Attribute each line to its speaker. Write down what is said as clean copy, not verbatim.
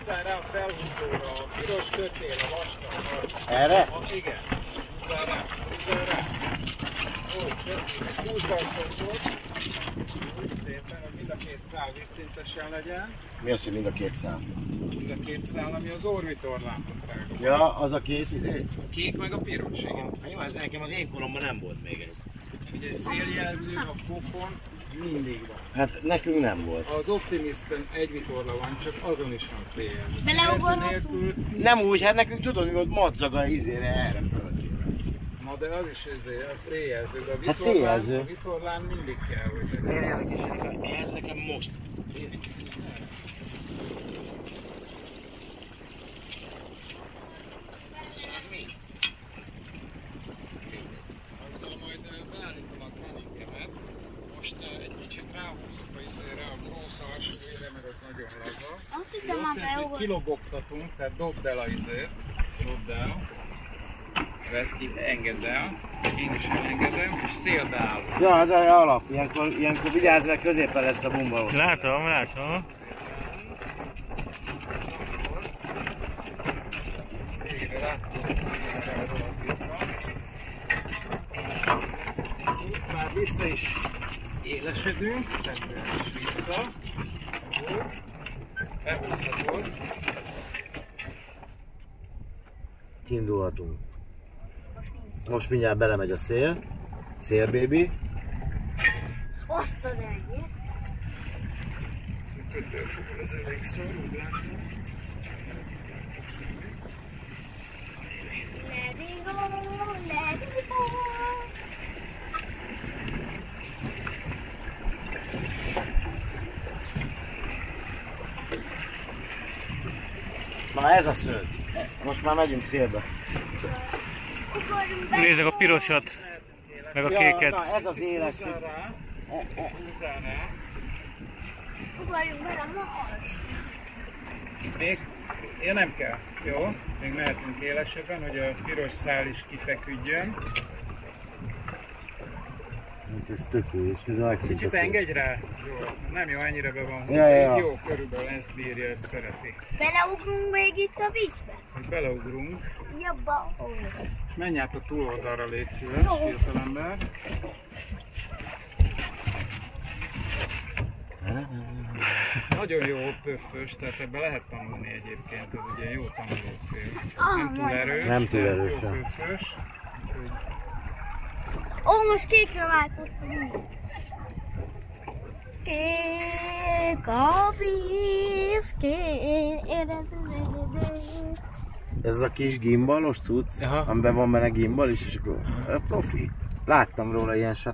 Speaker 1: Húzzál rá a felhúzóra, a piros kötél, a vastag.
Speaker 2: Erre?
Speaker 1: Igen. Húzzál rá, húzzál rá. Ó, köszönöm, és húzd be a sonkot. Úgy szépen, hogy mind a két szál vízszintesen legyen.
Speaker 2: Mi az, hogy mind a két szál?
Speaker 1: Mind a két szál, ami az orvitorlámpot rágott.
Speaker 2: Ja, az a két izé?
Speaker 1: A kék meg a piros, igen.
Speaker 2: Jó, ez nekem az én koromban nem volt még ez.
Speaker 1: Ugye széljelző a fokon mindig van.
Speaker 2: Hát nekünk nem volt.
Speaker 1: Az Optimisten egy vitorla van, csak azon is van széljelző.
Speaker 3: Beleugorhatunk?
Speaker 2: Nem úgy, hát nekünk tudod, hogy ott madzag a izére erre földjére.
Speaker 1: Na de az is a széljelző, de a
Speaker 2: Hát
Speaker 1: vitorlán,
Speaker 2: széljelző.
Speaker 1: a vitorlán mindig kell, hogy legyen.
Speaker 2: Ez nekem most. És az mi?
Speaker 1: Azzal majd beállítom a keningemet. Most egy kicsit ráhúzok a izére, a grósz alsóére, mert az nagyon laza.
Speaker 3: Azt hiszem,
Speaker 1: Azt jelenti, hogy
Speaker 3: már
Speaker 1: kilobogtatunk, tehát dobd el a izét. Dobd el. Vesz ki, engedd el. Én is elengedem, és szélbe áll.
Speaker 2: Ja, az alap. Ilyenkor vigyázz, mert középen lesz a bumba.
Speaker 4: Látom, látom.
Speaker 1: Végre rátudom, már vissza is élesedünk, tehát is vissza. Behúzhatod.
Speaker 2: Kiindulhatunk. Most mindjárt belemegy a szél. Szél, baby.
Speaker 3: azt az egyet.
Speaker 1: Kötőfogod az elég szor, úgy látom.
Speaker 3: Let it go, let it go.
Speaker 2: Na ez a szög. Most már megyünk szélbe.
Speaker 3: Ugorjunk be.
Speaker 4: Nézzük a pirosat, meg a kéket.
Speaker 2: Na ez az éles szög.
Speaker 1: Húzzál rá. Húzzál rá.
Speaker 3: Ugorjunk bele ma alsó.
Speaker 1: Még? Ja, nem kell. Jó, még mehetünk élesebben, hogy a piros szál is kifeküdjön.
Speaker 2: Ez tök jó, és ez a legszebb.
Speaker 1: Kicsit engedj rá. Jó, nem jó, ennyire be van.
Speaker 2: Ja.
Speaker 1: Jó, körülbelül ezt bírja, ezt szereti.
Speaker 3: Beleugrunk még itt a vízbe?
Speaker 1: Hogy beleugrunk,
Speaker 3: Jobban.
Speaker 1: és menj át a túloldalra, légy szíves, fiatalember. Nagyon jó pöffös, tehát ebbe lehet tanulni egyébként, ez ugye jó tanulószél. Nem túl erős,
Speaker 2: Nem túl erős,
Speaker 1: jó
Speaker 2: sem.
Speaker 1: pöffös.
Speaker 3: Ó, most kékre váltottunk. Kék a víz, kék.
Speaker 2: Ez az a kis gimbalos cucc,
Speaker 4: Aha.
Speaker 2: amiben van benne gimbal is, és akkor profi. Láttam róla ilyen